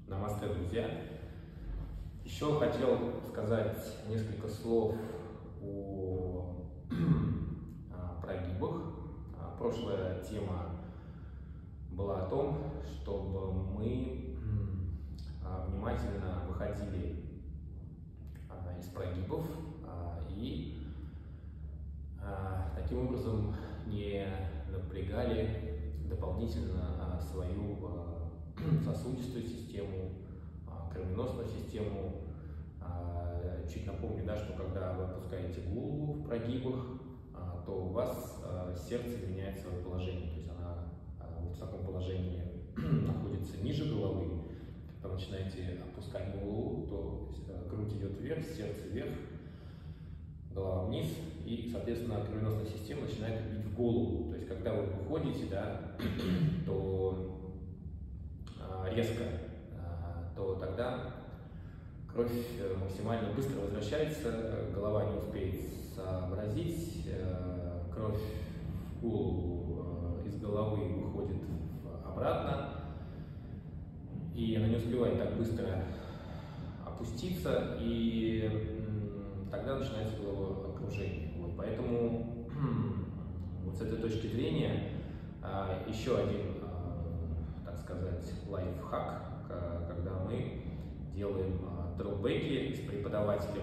Намасте, друзья! Еще хотел сказать несколько слов о прогибах. Прошлая тема была о том, чтобы мы внимательно выходили из прогибов и таким образом не напрягали дополнительно свою сосудистую систему, кровеносную систему. Чуть напомню, да, что когда вы опускаете голову в прогибах, то у вас сердце меняет свое положение, то есть она в таком положении находится ниже головы. Когда вы начинаете опускать голову, то грудь идет вверх, сердце вверх, голова вниз, и, соответственно, кровеносная система начинает бить в голову. То есть, когда вы выходите, да, то резко, то тогда кровь максимально быстро возвращается, голова не успеет сообразить, кровь в голову из головы выходит обратно, и она не успевает так быстро опуститься, и тогда начинается головокружение. Вот, поэтому вот с этой точки зрения еще один, так сказать, лайфхак, когда мы делаем дропбеки с преподавателем.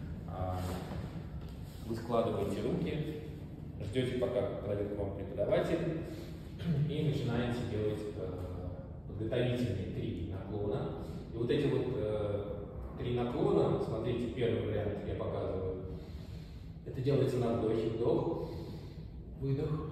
Вы складываете руки, ждете, пока подойдет к вам преподаватель, и начинаете делать подготовительные 3 наклона. И вот эти вот 3 наклона, смотрите, первый вариант я показываю. Это делается на вдохе, вдох, выдох.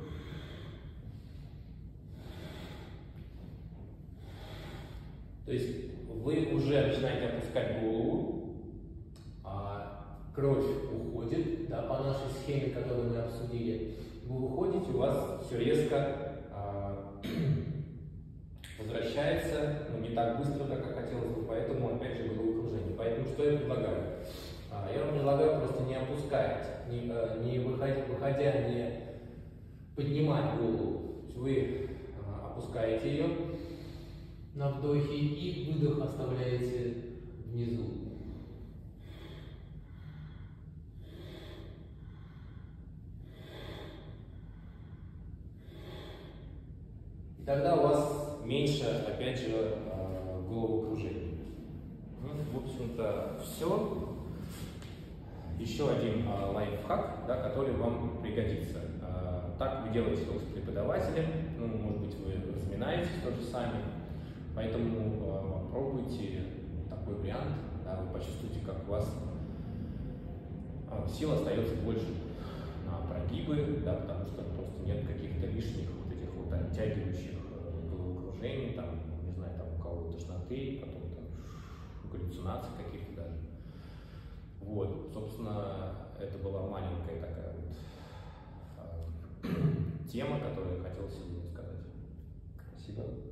То есть вы уже начинаете опускать голову, кровь уходит, да, по нашей схеме, которую мы обсудили. Вы выходите, у вас все резко возвращается, но не так быстро, да, как хотелось бы, поэтому опять же головокружение. Поэтому что я предлагаю? Я вам предлагаю просто не опускать, не выходя, не поднимать голову. Вы опускаете ее на вдохе и выдох оставляете внизу. И тогда у вас меньше, опять же, головокружения. В общем-то, все. Еще один лайфхак, да, который вам пригодится. Так вы делаете только с преподавателем, ну, может быть, вы разминаетесь тоже сами. Поэтому попробуйте такой вариант, да, вы почувствуете, как у вас сил остается больше на прогибы, да, потому что просто нет каких-то лишних вот этих вот оттягивающих головокружений, там, не знаю, там у кого-то тошноты, потом там галлюцинации каких-то даже. Вот, собственно, это была маленькая такая вот тема, которую я хотел сегодня сказать. Спасибо.